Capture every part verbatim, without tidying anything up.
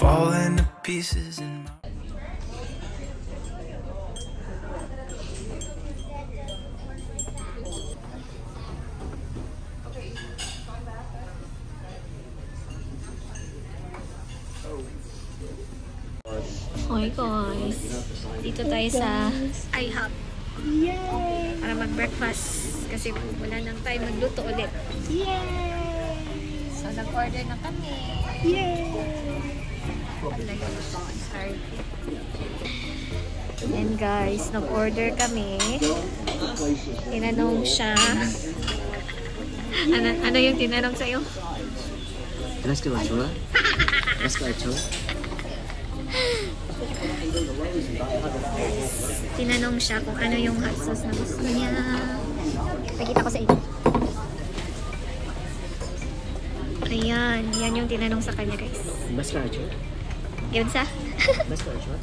falling to pieces in my Hi guys, dito tayo sa IHOP. Yay! Para mag-breakfast kasi wala nang time magluto ulit. Yay! So nag-order na kami. Yay! Layo na to. Sorry. And guys, nag-order kami. Tinanong siya. ano, ano yung tinanong sa'yo? Alaska Ochoa? Alaska Ochoa? Tinanong siya kung ano yung hot sauce na gusto niya. Pakita ko sa inyo. Ayan, yan yung tinanong sa kanya guys. Alaska Ochoa? Yun sa? Alaska Ochoa?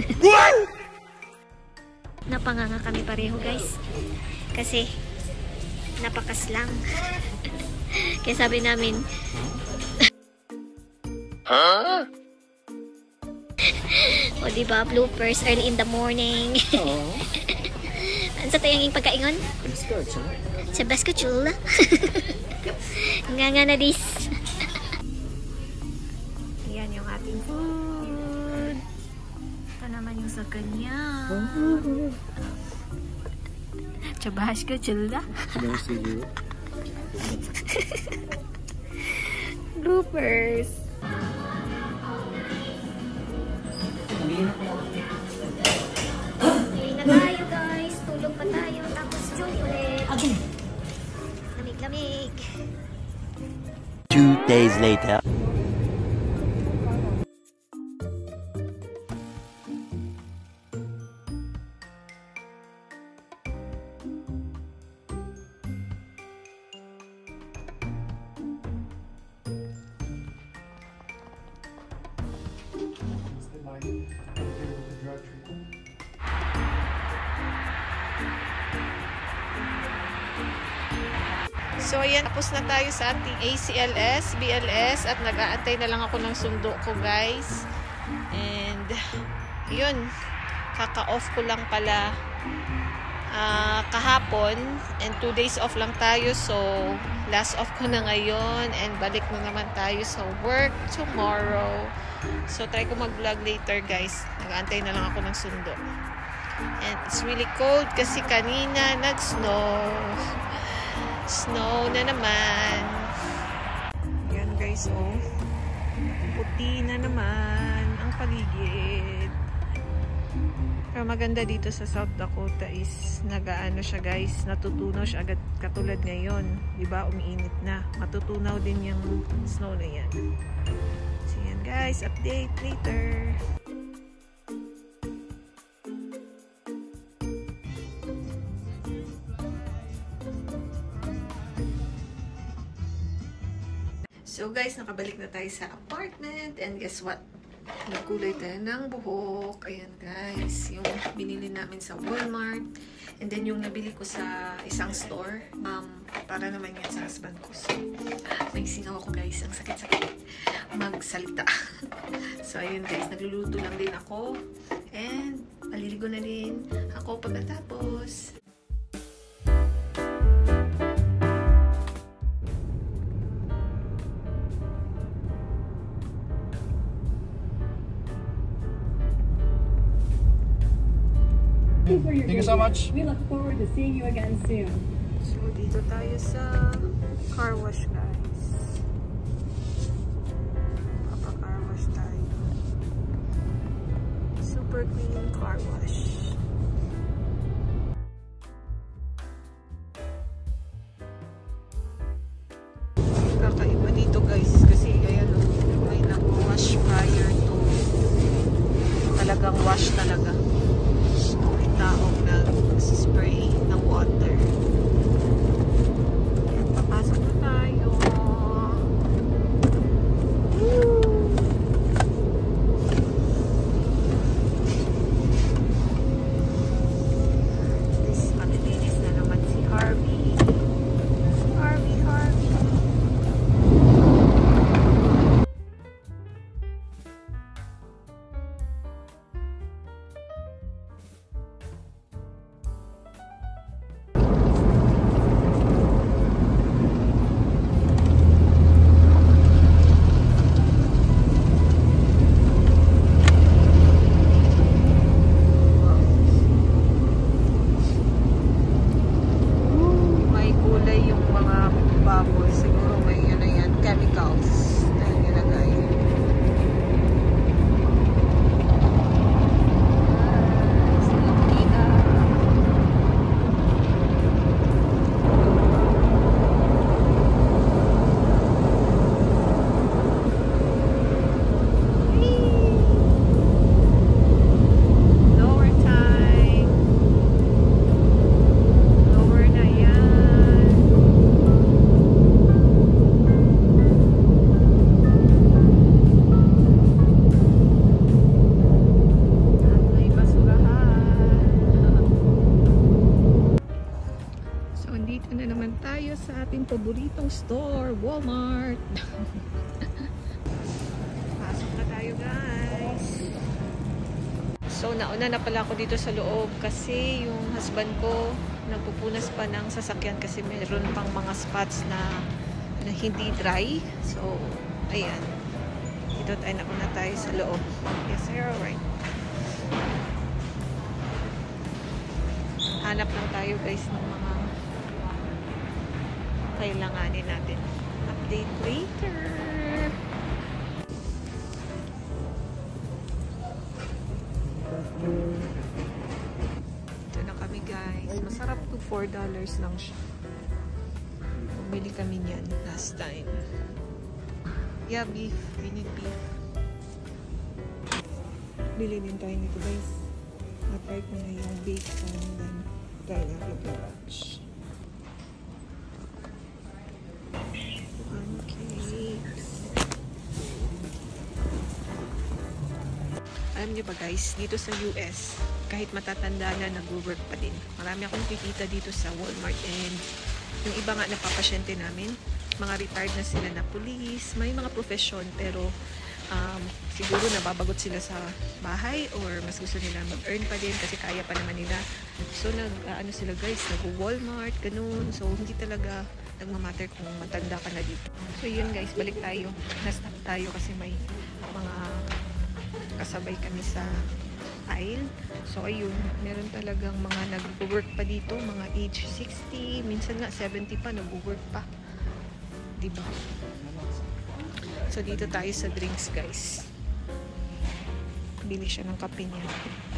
Napanganga kami pareho guys. Kasi napakaslang. Kaya sabi namin, huh? O diba, bloopers early in the morning. Oo. Ano sa tayong pagkaingon? Alaska Ochoa? Sa basketball. Nga nga na dis. Yan yung ating food. Ito naman yung sa kanya. Sa basketball. Bloopers. Uwi na tayo guys. Tulog pa tayo. Tapos chocolate. Lamig-lamig. Two days later. So ayan, tapos na tayo sa ating A C L S, B L S at nag-aantay na lang ako ng sundo ko guys. And yun, kaka-off ko lang pala uh, kahapon and two days off lang tayo, so last off ko na ngayon and balik na naman tayo sa work tomorrow. So try ko mag-vlog later guys, nag-aantay na lang ako ng sundo. And it's really cold kasi kanina nag-snow. Snow na naman. Yan guys, oh. Puti na naman ang paligid. Pero maganda dito sa South Dakota is nagaano siya guys, natutunaw siya agad katulad ngayon. Diba, umiinit na. Matutunaw din yung snow na yan. So yan guys, update later. So guys, nakabalik na tayo sa apartment and guess what? Nagkulay tayo ng buhok. Ayan guys, yung binili namin sa Walmart and then yung nabili ko sa isang store um, para naman yan sa husband ko. So, may singaw ako guys, ang sakit-sakit magsalita. So ayun guys, nagluluto lang din ako and maliligo na din ako pagkatapos. Thank you so much. We look forward to seeing you again soon. So, dito tayo sa car wash, guys. Papa-car wash tayo. Super clean car wash. Kakaiba dito, guys. Kasi, ayan, oh, may nag-wash prior to talagang wash talaga. Taong nag-spray ng water. Papasok na tayo. Woo! Walmart. Pasok na tayo, guys. So, nauna na pala ako dito sa loob kasi yung husband ko nagpupunas pa ng sasakyan kasi meron pang mga spots na, na hindi dry. So, ayan. Dito tayo, nauna tayo sa loob. Yes, sir. Alright. Hanap lang tayo, guys, ng mga kailanganin natin. Update later. Ito na kami, guys. Masarap to. four dollars lang siya. Bumili kami niyan last time. Yeah, beef. We need beef. Bili din tayo nito, guys. Na-try ko na yung bacon and then try natin yung ranch. Alam niyo ba, guys, dito sa U S, kahit matatanda na, nag-work pa din. Marami akong nakikita dito sa Walmart, and yung iba nga napapasyente namin, mga retired na sila na police, may mga profession, pero um, siguro nababagot sila sa bahay or mas gusto nila mag-earn pa din kasi kaya pa naman nila. So, nag, uh, ano sila, guys, nag-Walmart, ganun. So, hindi talaga nagmamatter kung matanda ka na dito. So, yun, guys, balik tayo. Na-stop tayo kasi may mga kasabay kami sa aisle. So, ayun, meron talagang mga nag-work pa dito, mga age sixty, minsan nga seventy pa, nag-work pa. Diba? So, dito tayo sa drinks, guys. Bili siya ng kape niya.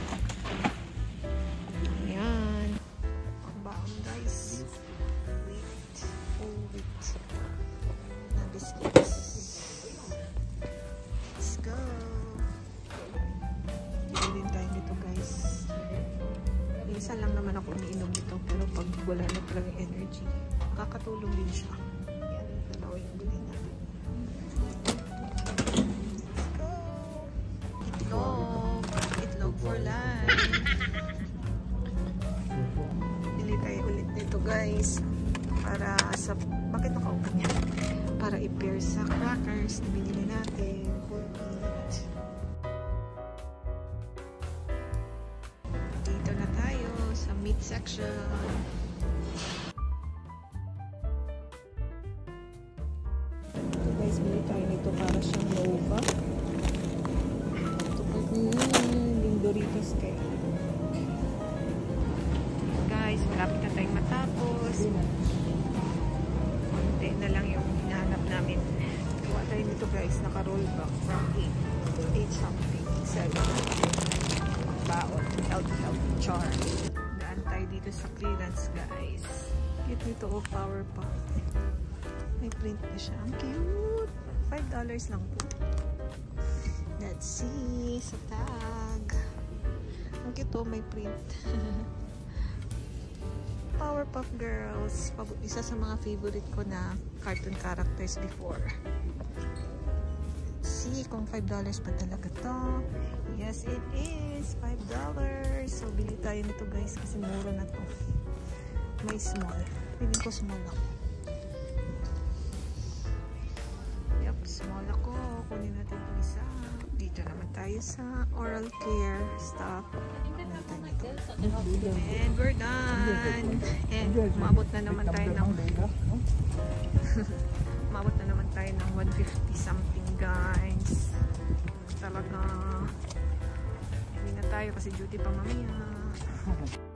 Ayan. Ang baon, guys. Wait. Oh, wait. Na biscuits. Let's go. Bili din tayo dito, guys. Minsan lang naman ako umiinom dito, pero pag wala na talagang energy, makakatulong din siya. Yan. Dalawa yung bilhin natin. Itlog. Itlog for life. Bili tayo ulit nito, guys. Para sa... Bakit nakaupan niya? Para i-pair sa crackers na binili natin. For meat. Dito na tayo sa meat section. Ito, guys, bili tayo nito para siyang Nova. Yung Doritos kayo. Guys, malapit na tayong matapos. Konti na lang yung hinahanap namin. Gawa tayo nito, guys. Naka-roll back from eight. eight something. seven. Baon. Healthy, healthy. Char. Daan tayo dito sa clearance, guys. Cute nito, oh, Power Puff. May print na siya. Ang cute. five dollars lang po. Let's see sa tag. Ang cute, oh, may print. Powerpuff Girls. Isa sa mga favorite ko na cartoon characters before. Let's see kung five dollars pa talaga to. Yes, it is. five dollars. So, bili tayo nito, guys, kasi mura na to. May small. Pili ko small ako. Yep, small ako. Kunin natin ito isa. Dito naman tayo sa oral care stuff. And we're done. And umabot na naman tayo ng umabot na naman tayo ng one fifty something, guys. Talaga hindi na tayo kasi duty pa mamaya.